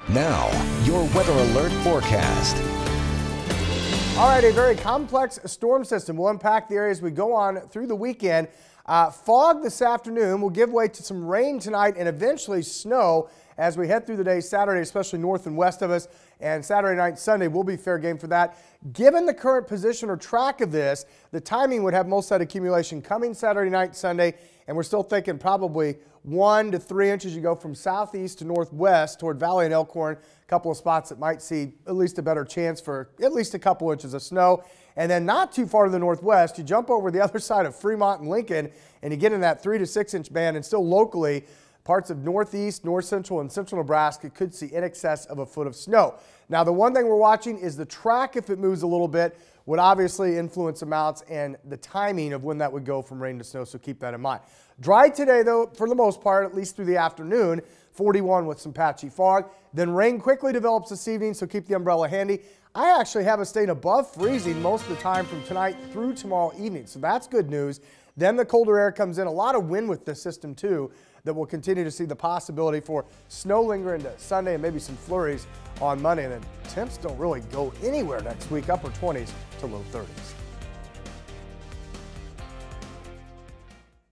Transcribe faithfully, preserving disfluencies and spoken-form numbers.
Now, your weather alert forecast. All right, a very complex storm system will impact the areas we go on through the weekend. Uh, fog this afternoon will give way to some rain tonight and eventually snow as we head through the day Saturday, especially north and west of us. And Saturday night and Sunday will be fair game for that. Given the current position or track of this, the timing would have most of that accumulation coming Saturday night and Sunday. And we're still thinking probably one to three inches. You go from southeast to northwest toward Valley and Elkhorn. A couple of spots that might see at least a better chance for at least a couple inches of snow. And then not too far to the northwest, you jump over the other side of Fremont and Lincoln, and you get in that three to six inch band, and still locally, parts of northeast, north central, and central Nebraska could see in excess of a foot of snow. Now, the one thing we're watching is the track. If it moves a little bit, would obviously influence amounts and the timing of when that would go from rain to snow, so keep that in mind. Dry today, though, for the most part, at least through the afternoon, forty-one with some patchy fog. Then rain quickly develops this evening, so keep the umbrella handy. I actually have us staying above freezing most of the time from tonight through tomorrow evening, so that's good news. Then the colder air comes in. A lot of wind with this system, too, that we'll continue to see the possibility for snow linger into Sunday and maybe some flurries on Monday. And then temps don't really go anywhere next week, upper twenties to low thirties.